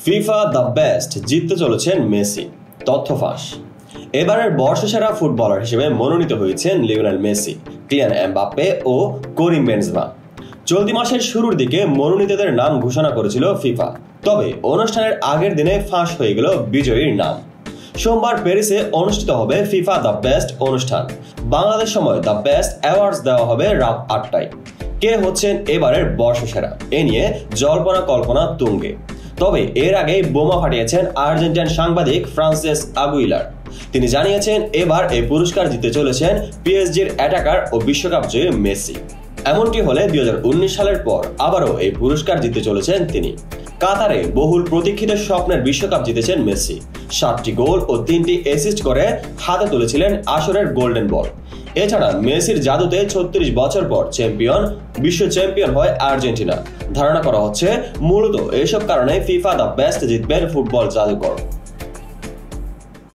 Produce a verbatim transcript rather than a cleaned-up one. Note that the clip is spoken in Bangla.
ফিফা দ্য বেস্ট জিততে চলেছেন মেসি, তথ্য ফাঁস। এবারের বর্ষসেরা ফুটবলার হিসেবে মনোনীত হয়েছেন লিওনেল মেসি, কিলিয়ান এমবাপ্পে ও করিম বেনজেমা। চলতি মাসের শুরুর দিকে মনোনীতদের নাম ঘোষণা করেছিল ফিফা, তবে অনুষ্ঠানের আগের দিনে ফাঁস হয়ে গেল বিজয়ীর নাম। সোমবার প্যারিসে অনুষ্ঠিত হবে ফিফা দ্য বেস্ট অনুষ্ঠান। বাংলাদেশ সময় দ্য বেস্ট অ্যাওয়ার্ডস দেওয়া হবে রাত আটটায়। কে হচ্ছেন এবারের বর্ষসেরা, এ নিয়ে জল্পনা কল্পনা তুঙ্গে। তবে এর আগেই বোমা ফাটিয়েছেন আর্জেন্টাইন সাংবাদিক ফ্রান্সেস আগুইলার। তিনি জানিয়েছেন এবার এই পুরস্কার জিতে চলেছেন পিএসজির অ্যাটাকার ও বিশ্বকাপ জয়ী মেসি। এমনটি হলে দুই হাজার উনিশ সালের পর আবারও এই পুরস্কার জিতে চলেছেন তিনি। কাতারে বহুল প্রতীক্ষিত স্বপ্নের বিশ্বকাপ জিতেছেন মেসি। সাতটি গোল ও তিনটি অ্যাসিস্ট করে হাতে তুলেছিলেন আসরের গোল্ডেন বল। এছাড়া মেসির জাদুতে ছত্রিশ বছর পর চ্যাম্পিয়ন বিশ্ব চ্যাম্পিয়ন হয় আর্জেন্টিনা। ধারণা করা হচ্ছে মূলত এসব কারণে ফিফা দ্য বেস্ট জিতবেন ফুটবল জাদুকর।